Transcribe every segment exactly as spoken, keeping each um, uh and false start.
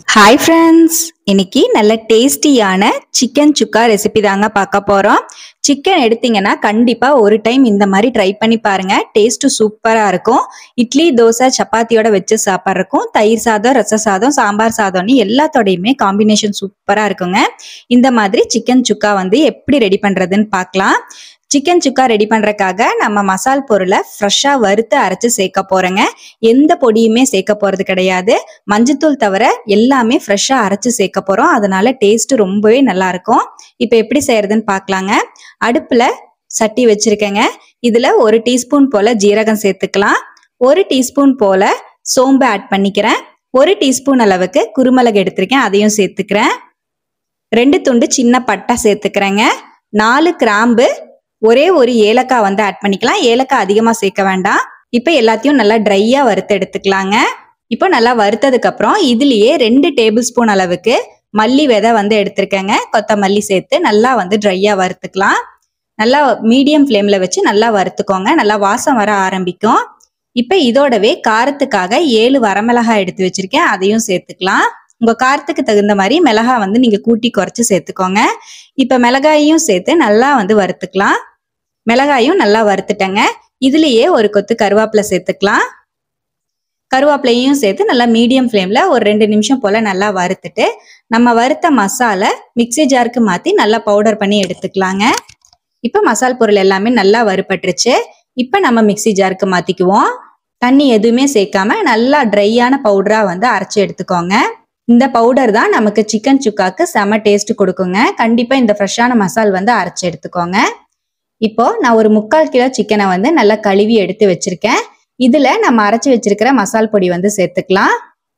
Hi friends, இன்னைக்கு நல்ல டேஸ்டியான சிக்கன் சுக்கா ரெசிபி தாங்க பார்க்க போறோம். சிக்கன் எடுத்தீங்கன்னா கண்டிப்பா ஒரு டைம் இந்த மாதிரி ட்ரை பண்ணி பாருங்க. டேஸ்ட் சூப்பரா இருக்கும். இட்லி, தோசை, சப்பாத்தியோட வச்சு சாப்பிட்றக்கும், தயிர் சாதம், ரச சாதம், சாம்பார் சாதம்னு எல்லாத்தோடையுமே காம்பினேஷன் சூப்பரா இருக்குங்க. இந்த மாதிரி சிக்கன் சுக்கா வந்து எப்படி ரெடி பண்றதுன்னு பார்க்கலாம். சிக்கன் சுக்கா ரெடி பண்றதுக்காக நம்ம மசால் பொருளை ஃப்ரெஷ்ஷா வறுத்து அரைச்சு சேர்க்க போறோங்க. எந்த பொடியுமே சேர்க்க போறது கிடையாது. மஞ்சத்தூள் தவிர எல்லாமே ஃப்ரெஷ்ஷா அரைச்சு சேர்க்க போறோம். அதனால டேஸ்ட் ரொம்பவே நல்லா இருக்கும். இப்போ எப்படி செய்யறதுன்னு பார்க்கலாங்க. அடுப்புல சட்டி வச்சிருக்கேங்க. இதுல ஒரு டீஸ்பூன் போல ஜீரகம் சேர்த்துக்கலாம். ஒரு டீஸ்பூன் போல சோம்பு ஆட் பண்ணிக்கிறேன். ஒரு டீஸ்பூன் அளவுக்கு குருமிளகு எடுத்திருக்கேன், அதையும் சேர்த்துக்கிறேன். ரெண்டு துண்டு சின்ன பட்டை சேர்த்துக்கிறேங்க. நாலு கிராம்பு, ஒரே ஒரு ஏலக்காய் வந்து ஆட் பண்ணிக்கலாம். ஏலக்காய் அதிகமா சேர்க்க வேண்டாம். இப்போ எல்லாத்தையும் நல்லா ட்ரையா வறுத்து எடுத்துக்கலாங்க. இப்போ நல்லா வறுத்ததுக்கு அப்புறம் இதுலயே ரெண்டு டேபிள் ஸ்பூன் அளவுக்கு மல்லி விதை வந்து எடுத்திருக்கேங்க. கொத்தமல்லி சேர்த்து நல்லா வந்து ட்ரையா வறுத்துக்கலாம். நல்லா மீடியம் ஃப்ளேம்ல வச்சு நல்லா வறுத்துக்கோங்க. நல்லா வாசம் வர ஆரம்பிக்கும். இப்போ இதோடவே காரத்துக்காக ஏழு வரமிளகாய் எடுத்து வச்சிருக்கேன், அதையும் சேர்த்துக்கலாம். உங்க காரத்துக்கு தகுந்த மாதிரி மிளகா வந்து நீங்க கூட்டி குறைச்சு சேர்த்துக்கோங்க. இப்ப மிளகாயையும் சேர்த்து நல்லா வந்து வறுத்துக்கலாம். மிளகாயும் நல்லா வறுத்துட்டேங்க. இதுலயே ஒரு கொத்து கருவேப்பிலை சேர்த்துக்கலாம். கருவேப்பிலையும் சேர்த்து நல்லா மீடியம் ஃப்ளேம்ல ஒரு ரெண்டு நிமிஷம் போல நல்லா வறுத்துட்டு நம்ம வறுத்த மசாலா மிக்ஸி ஜாருக்கு மாத்தி நல்லா பவுடர் பண்ணி எடுத்துக்கலாங்க. இப்ப மசால் பொருள் எல்லாமே நல்லா வறுபட்டுருச்சு. இப்ப நம்ம மிக்ஸி ஜாருக்கு மாத்திக்குவோம். தண்ணி எதுவுமே சேர்க்காம நல்லா ட்ரையான பவுடரா வந்து அரைச்சு எடுத்துக்கோங்க. இந்த பவுடர் தான் நமக்கு சிக்கன் சுக்காக்கு செம டேஸ்ட் கொடுக்குங்க. கண்டிப்பா இந்த ஃப்ரெஷ்ஷான மசால் வந்து அரைச்சு எடுத்துக்கோங்க. இப்போ நான் ஒரு முக்கால் கிலோ சிக்கனை வந்து நல்லா கழுவி எடுத்து வச்சிருக்கேன். இதுல நம்ம அரைச்சு வச்சிருக்கிற மசால் பொடி வந்து சேர்த்துக்கலாம்.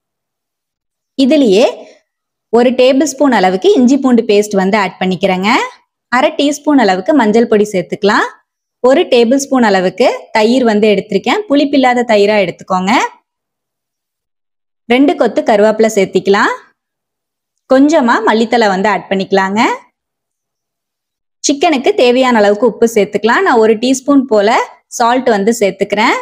இதுலயே ஒரு டேபிள் ஸ்பூன் அளவுக்கு இஞ்சி பூண்டு பேஸ்ட் வந்து ஆட் பண்ணிக்கிறேங்க. அரை டீஸ்பூன் அளவுக்கு மஞ்சள் பொடி சேர்த்துக்கலாம். ஒரு டேபிள் ஸ்பூன் அளவுக்கு தயிர் வந்து எடுத்திருக்கேன். புளிப்பில்லாத தயிரா எடுத்துக்கோங்க. ரெண்டு கொத்து கருவேப்பிலை சேர்த்திக்கலாம். கொஞ்சமா மல்லித்தலை வந்து ஆட் பண்ணிக்கலாங்க. சிக்கனுக்கு தேவையான அளவுக்கு உப்பு சேர்த்துக்கலாம். நான் ஒரு டீஸ்பூன் போல சால்ட் வந்து சேர்த்துக்கிறேன்.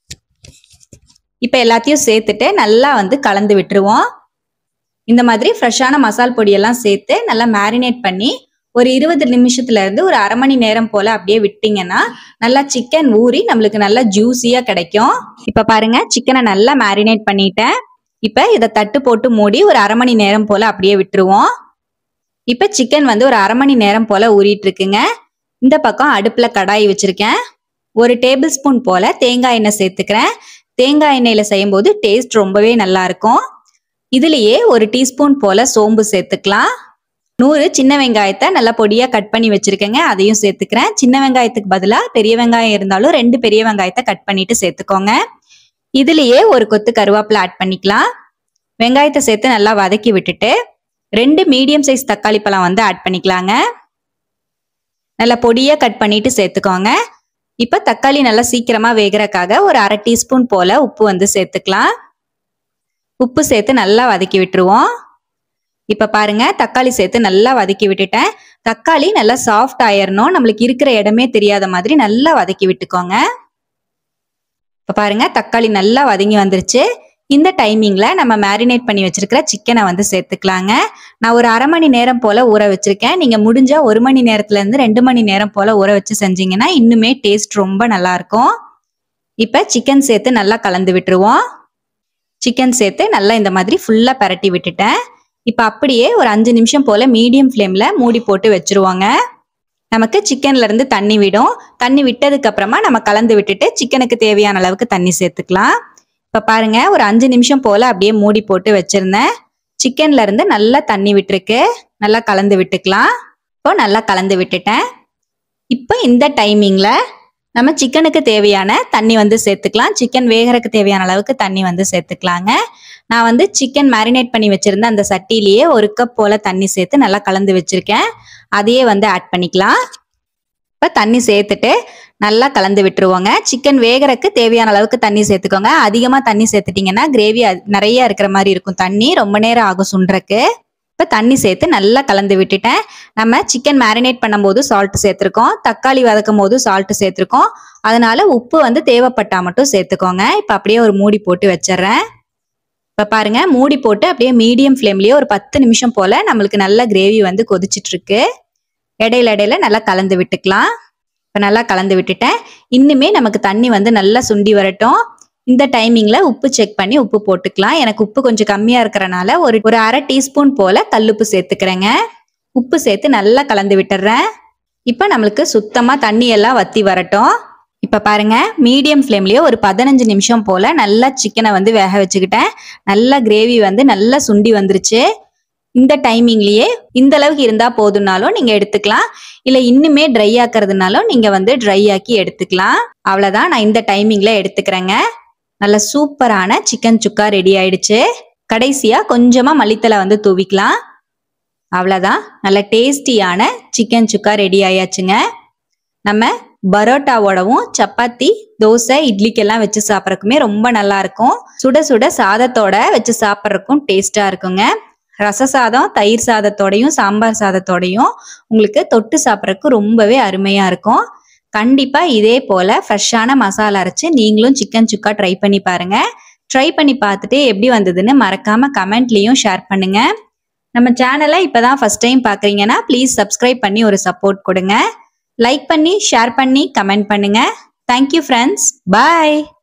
இப்ப எல்லாத்தையும் சேர்த்துட்டு நல்லா வந்து கலந்து விட்டுருவோம். இந்த மாதிரி ஃப்ரெஷ்ஷான மசால் பொடியெல்லாம் சேர்த்து நல்லா மேரினேட் பண்ணி ஒரு இருபது நிமிஷத்துல இருந்து ஒரு அரை மணி நேரம் போல அப்படியே விட்டீங்கன்னா நல்லா சிக்கன் ஊறி நம்மளுக்கு நல்லா ஜூஸியா கிடைக்கும். இப்ப பாருங்க, சிக்கனை நல்லா மேரினேட் பண்ணிட்டேன். இப்ப இதை தட்டு போட்டு மூடி ஒரு அரை மணி நேரம் போல அப்படியே விட்டுருவோம். இப்ப சிக்கன் வந்து ஒரு அரை மணி நேரம் போல ஊறிட்டு இருக்குங்க. இந்த பக்கம் அடுப்புல கடாய் வச்சிருக்கேன். ஒரு டேபிள் ஸ்பூன் போல தேங்காய் எண்ணெய் சேர்த்துக்கிறேன். தேங்காய் எண்ணெயில செய்யும் போது டேஸ்ட் ரொம்பவே நல்லா இருக்கும். இதுலயே ஒரு டீஸ்பூன் போல சோம்பு சேர்த்துக்கலாம். நூறு சின்ன வெங்காயத்தை நல்லா பொடியா கட் பண்ணி வச்சிருக்கேங்க, அதையும் சேர்த்துக்கிறேன். சின்ன வெங்காயத்துக்கு பதிலா பெரிய வெங்காயம் இருந்தாலும் ரெண்டு பெரிய வெங்காயத்தை கட் பண்ணிட்டு சேர்த்துக்கோங்க. இதுலயே ஒரு கொத்து கருவேப்பிலை ஆட் பண்ணிக்கலாம். வெங்காயத்தை சேர்த்து நல்லா வதக்கி விட்டுட்டு ரெண்டு மீடியம் சைஸ் தக்காளி பழம் வந்து ஆட் பண்ணிக்கலாங்க. நல்லா பொடியா கட் பண்ணிட்டு சேர்த்துக்கோங்க. இப்ப தக்காளி நல்லா சீக்கிரமா வேகிறதுக்காக ஒரு அரை டீஸ்பூன் போல உப்பு வந்து சேர்த்துக்கலாம். உப்பு சேர்த்து நல்லா வதக்கி விட்டுருவோம். இப்ப பாருங்க, தக்காளி சேர்த்து நல்லா வதக்கி விட்டுட்டேன். தக்காளி நல்லா சாஃப்ட் ஆயிரணும். நம்மளுக்கு இருக்கிற இடமே தெரியாத மாதிரி நல்லா வதக்கி விட்டுக்கோங்க. இப்ப பாருங்க, தக்காளி நல்லா வதங்கி வந்துருச்சு. இந்த டைமிங்ல நம்ம மேரினேட் பண்ணி வச்சிருக்கிற சிக்கனை வந்து சேர்த்துக்கலாங்க. நான் ஒரு அரை மணி நேரம் போல ஊற வச்சிருக்கேன். நீங்க முடிஞ்சா ஒரு மணி நேரத்துல இருந்து ரெண்டு மணி நேரம் போல ஊற வச்சு செஞ்சீங்கன்னா இன்னுமே டேஸ்ட் ரொம்ப நல்லா இருக்கும். இப்ப சிக்கன் சேர்த்து நல்லா கலந்து விட்டுருவோம். சிக்கன் சேர்த்து நல்லா இந்த மாதிரி ஃபுல்லா பரட்டி விட்டுட்டேன். இப்ப அப்படியே ஒரு அஞ்சு நிமிஷம் போல மீடியம் ஃப்ளேம்ல மூடி போட்டு வச்சிருவோங்க. நமக்கு சிக்கன்ல இருந்து தண்ணி விடும். தண்ணி விட்டதுக்கு அப்புறமா நம்ம கலந்து விட்டுட்டு சிக்கனுக்கு தேவையான அளவுக்கு தண்ணி சேர்த்துக்கலாம். இப்ப பாருங்க, ஒரு அஞ்சு நிமிஷம் போல அப்படியே மூடி போட்டு வச்சிருந்தேன். சிக்கன்ல இருந்து நல்லா தண்ணி விட்டுருக்கு. நல்லா கலந்து விட்டுக்கலாம். இப்போ நல்லா கலந்து விட்டுட்டேன். இப்போ இந்த டைமிங்ல நம்ம சிக்கனுக்கு தேவையான தண்ணி வந்து சேர்த்துக்கலாம். சிக்கன் வேகறதுக்கு தேவையான அளவுக்கு தண்ணி வந்து சேர்த்துக்கலாங்க. நான் வந்து சிக்கன் மேரினேட் பண்ணி வச்சிருந்த அந்த சட்டிலேயே ஒரு கப் போல தண்ணி சேர்த்து நல்லா கலந்து வச்சிருக்கேன். அதையே வந்து ஆட் பண்ணிக்கலாம். இப்போ தண்ணி சேர்த்துட்டு நல்லா கலந்து விட்டுருவோங்க. சிக்கன் வேகறதுக்கு தேவையான அளவுக்கு தண்ணி சேர்த்துக்கோங்க. அதிகமா தண்ணி சேர்த்துட்டீங்கன்னா கிரேவி நிறைய இருக்கிற மாதிரி இருக்கும். தண்ணி ரொம்ப நேரம் ஆகும் சுண்டுறக்கு. இப்போ தண்ணி சேர்த்து நல்லா கலந்து விட்டுட்டேன். நம்ம சிக்கன் மேரினேட் பண்ணும்போது சால்ட் சேர்த்துருக்கோம், தக்காளி வதக்கும் போது சால்ட் சேர்த்துருக்கோம். அதனால உப்பு வந்து தேவைப்பட்டா மட்டும் சேர்த்துக்கோங்க. இப்போ அப்படியே ஒரு மூடி போட்டு வச்சிடுறேன். இப்போ பாருங்க மூடி போட்டு அப்படியே மீடியம் ஃப்ளேம்லேயே ஒரு பத்து நிமிஷம் போல் நம்மளுக்கு நல்ல கிரேவி வந்து கொதிச்சிட்டு இருக்கு. இடையில இடையில நல்லா கலந்து விட்டுக்கலாம். இப்போ நல்லா கலந்து விட்டுட்டேன். இன்னுமே நமக்கு தண்ணி வந்து நல்லா சுண்டி வரட்டும். இந்த டைமிங்கில் உப்பு செக் பண்ணி உப்பு போட்டுக்கலாம். எனக்கு உப்பு கொஞ்சம் கம்மியாக இருக்கிறனால ஒரு ஒரு அரை டீஸ்பூன் போல் கல்லுப்பு சேர்த்துக்கிறேங்க. உப்பு சேர்த்து நல்லா கலந்து விட்டுறேன். இப்போ நம்மளுக்கு சுத்தமாக தண்ணி எல்லாம் வற்றி வரட்டும். இப்போ பாருங்க மீடியம் ஃப்ளேம்லேயே ஒரு பதினஞ்சு நிமிஷம் போல் நல்லா சிக்கனை வந்து வேக வச்சுக்கிட்டேன். நல்லா கிரேவி வந்து நல்லா சுண்டி வந்துருச்சு. இந்த டைமிங்லேயே இந்த அளவுக்கு இருந்தால் போதும்னாலும் நீங்கள் எடுத்துக்கலாம். இல்லை இன்னுமே ட்ரை ஆக்கிறதுனாலும் நீங்கள் வந்து ட்ரை ஆக்கி எடுத்துக்கலாம். அவ்வளோதான், நான் இந்த டைமிங்கில் எடுத்துக்கிறேங்க. நல்ல சூப்பரான சிக்கன் சுக்கா ரெடி ஆயிடுச்சு. கடைசியாக கொஞ்சமாக மல்லித்தலை வந்து தூவிக்கலாம். அவ்வளோதான், நல்ல டேஸ்டியான சிக்கன் சுக்கா ரெடி ஆயாச்சுங்க. நம்ம பரோட்டாவோடவும் சப்பாத்தி தோசை இட்லிக்கெல்லாம் வச்சு சாப்பிட்றதுக்குமே ரொம்ப நல்லா இருக்கும். சுட சுட சாதத்தோட வச்சு சாப்பிட்றதுக்கும் டேஸ்டா இருக்குங்க. ரச சாதம் தயிர் சாதத்தோடையும் சாம்பார் சாதத்தோடையும் உங்களுக்கு தொட்டு சாப்பிட்றதுக்கு ரொம்பவே அருமையா இருக்கும். கண்டிப்பா இதே போல ஃப்ரெஷ்ஷான மசாலா அரைச்சு நீங்களும் சிக்கன் சுக்கா ட்ரை பண்ணி பாருங்க. ட்ரை பண்ணி பார்த்துட்டு எப்படி வந்ததுன்னு மறக்காம கமெண்ட்லயும் ஷேர் பண்ணுங்க. நம்ம சேனலை இப்பதான் ஃபர்ஸ்ட் டைம் பாக்குறீங்கன்னா ப்ளீஸ் சப்ஸ்கிரைப் பண்ணி ஒரு சப்போர்ட் கொடுங்க. லைக் பண்ணி ஷேர் பண்ணி கமெண்ட் பண்ணுங்க. தேங்க்யூ ஃப்ரெண்ட்ஸ், பாய்.